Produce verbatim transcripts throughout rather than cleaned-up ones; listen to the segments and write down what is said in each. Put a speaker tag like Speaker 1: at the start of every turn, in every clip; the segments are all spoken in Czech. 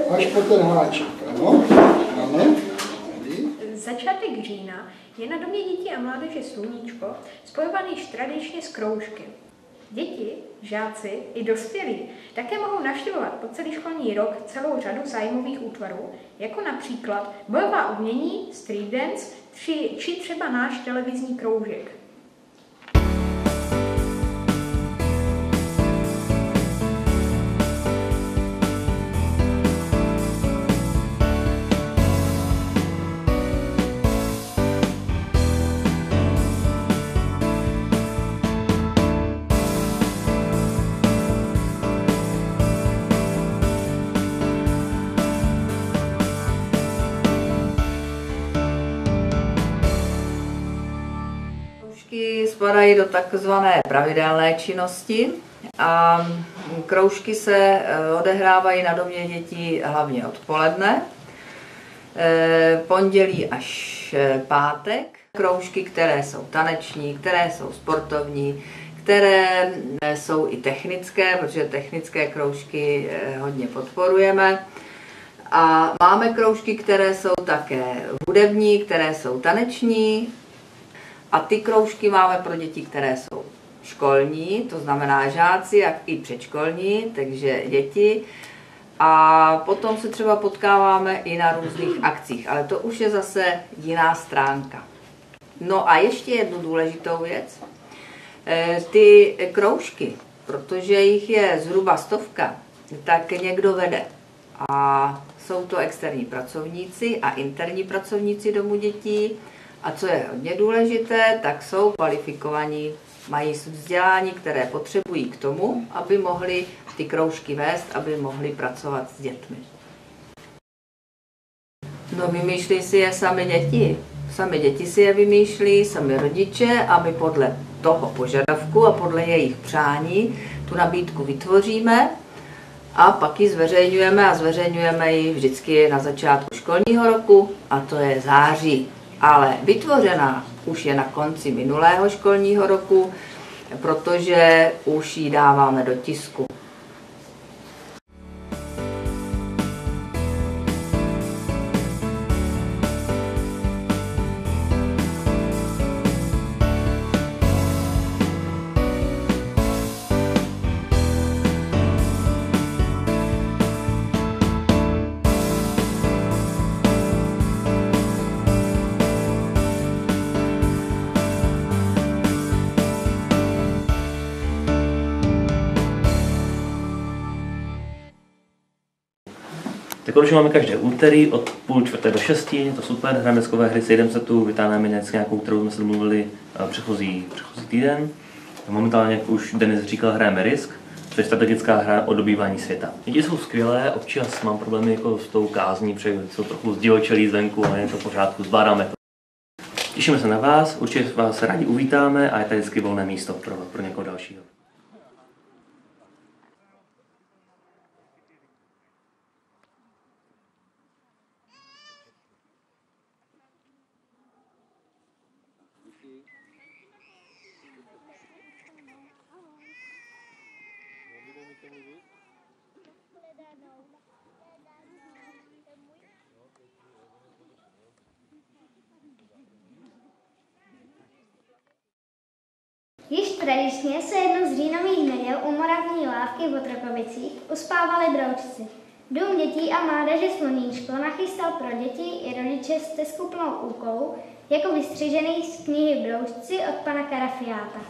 Speaker 1: až po ten háček. Ano, máme.
Speaker 2: Začátek října je na Domě dětí a mládeže Sluníčko spojovaný tradičně s kroužky. Děti, žáci i dospělí také mohou navštěvovat po celý školní rok celou řadu zájmových útvarů, jako například bojová umění, street dance či, či třeba náš televizní kroužek.
Speaker 3: Spadají do takzvané pravidelné činnosti a kroužky se odehrávají na Domě dětí hlavně odpoledne, pondělí až pátek. Kroužky, které jsou taneční, které jsou sportovní, které jsou i technické, protože technické kroužky hodně podporujeme. A máme kroužky, které jsou také hudební, které jsou taneční. A ty kroužky máme pro děti, které jsou školní, to znamená žáci, jak i předškolní, takže děti. A potom se třeba potkáváme i na různých akcích, ale to už je zase jiná stránka. No a ještě jednu důležitou věc. Ty kroužky, protože jich je zhruba stovka, tak někdo vede. A jsou to externí pracovníci a interní pracovníci Domu dětí. A co je hodně důležité, tak jsou kvalifikovaní, mají vzdělání, které potřebují k tomu, aby mohli ty kroužky vést, aby mohli pracovat s dětmi. No vymýšlí si je sami děti. Sami děti si je vymýšlí, sami rodiče a my podle toho požadavku a podle jejich přání tu nabídku vytvoříme a pak ji zveřejňujeme a zveřejňujeme ji vždycky na začátku školního roku a to je září. Ale vytvořená už je na konci minulého školního roku, protože už ji dáváme do tisku.
Speaker 4: Kroužky máme každé úterý od půl čtvrté do šesti, to super, hrajeme deskové hry, sejdeme se tu, vytáhneme něco nějakou, kterou jsme se domluvili předchozí, předchozí týden. Momentálně, jak už Denis říkal, hrajeme Risk, což je strategická hra o dobývání světa. Děti jsou skvělé, občas mám problémy jako s tou kázní, protože jsou trochu zdivočelí zvenku, ale je to v pořádku, zvládáme to. Těšíme se na vás, určitě vás rádi uvítáme a je tady vždycky volné místo pro, pro někoho dalšího.
Speaker 5: Již tradičně se jednou z říjnových neděl u Moravní lávky v Otrokovicích uspávali broučci. Dům dětí a mládeže Sluníčko nachystal pro děti i rodiče s skupinou úkolů jako vystřižený z knihy Broučci od pana Karafiáta.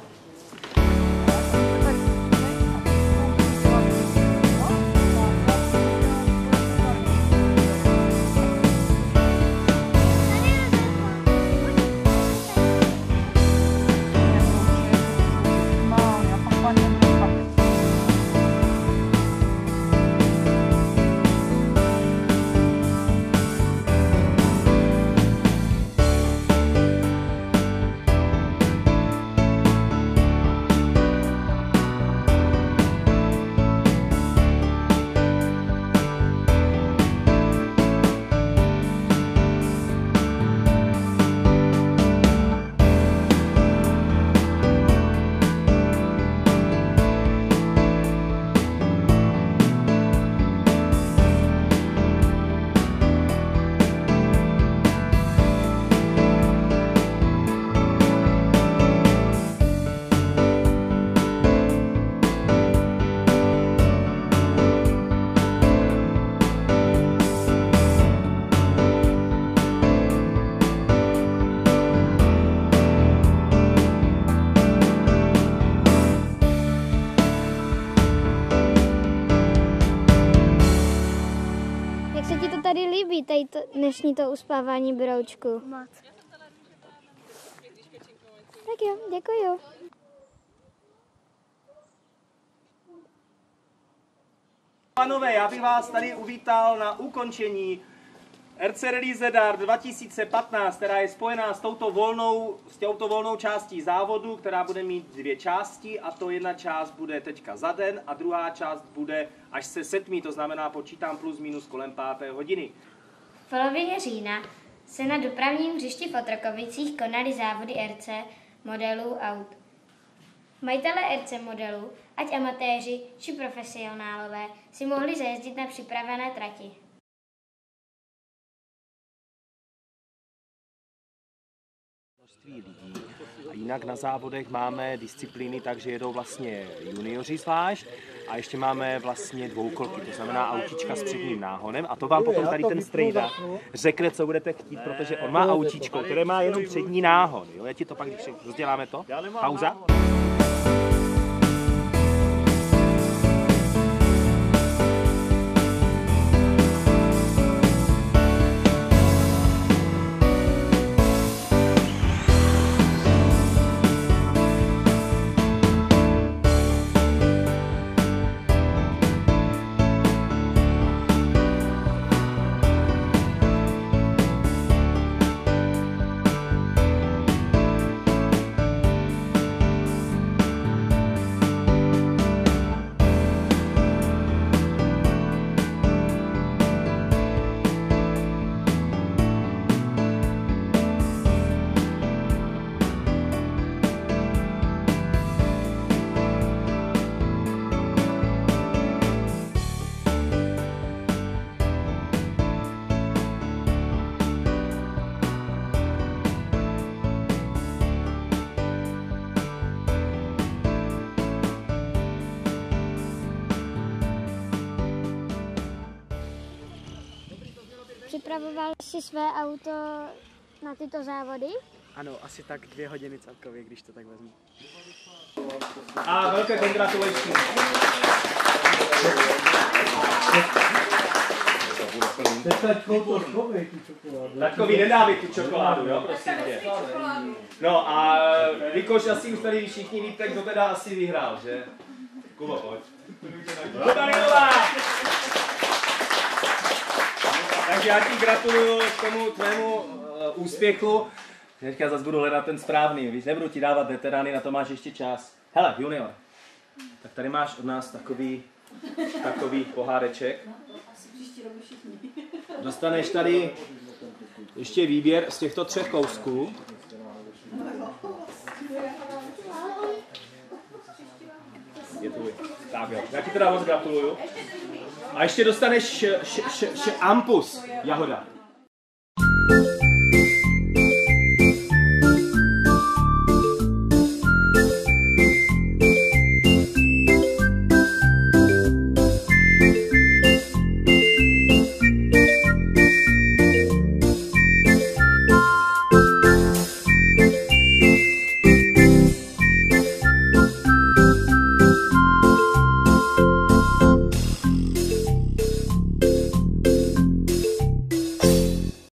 Speaker 5: se ti to tady líbí, tady to, dnešní to uspávání broučku?
Speaker 6: Moc.
Speaker 5: Tak jo, děkuju.
Speaker 7: Pánové, já bych vás tady uvítal na ukončení R C Rally Zadar dva tisíce patnáct, která je spojená s touto volnou, s touto volnou částí závodu, která bude mít dvě části, a to jedna část bude teďka za den a druhá část bude až se setmí, to znamená počítám plus minus kolem páté hodiny.
Speaker 5: V polovině října se na dopravním hřišti v Otrokovicích konaly závody R C modelů aut. Majitelé R C modelů, ať amatéři či profesionálové, si mohli zajezdit na připravené trati.
Speaker 7: Lidí. A jinak na závodech máme disciplíny, takže jedou vlastně junioři zvlášť a ještě máme vlastně dvoukolky, to znamená autíčka s předním náhonem, a to vám potom tady ten strejda řekne, co budete chtít, protože on má autíčko, které má jenom přední náhon. Jo? Já ti to pak, když rozděláme to, pauza.
Speaker 5: Připravoval jsi své auto na tyto závody?
Speaker 8: Ano, asi tak dvě hodiny celkově, když to tak vezmu.
Speaker 7: A velké gratulace. Taťkovi nedávej tu čokoládu, jo, prosím tě. No a Vikoš, asi už tady všichni víte, kdo teda asi vyhrál, že? Kuba, pojď. Daniela! Takže já ti gratuluju k tomu tvému uh, úspěchu. Teďka zase budu hledat ten správný, víš, nebudu ti dávat veterány, na to máš ještě čas. Hele, junior, tak tady máš od nás takový, takový poháreček. Dostaneš tady ještě výběr z těchto třech kousků. Je tvůj. Tak jo, já ti teda moc gratuluju. A ještě dostaneš š, š, š, š, ampus, jahoda.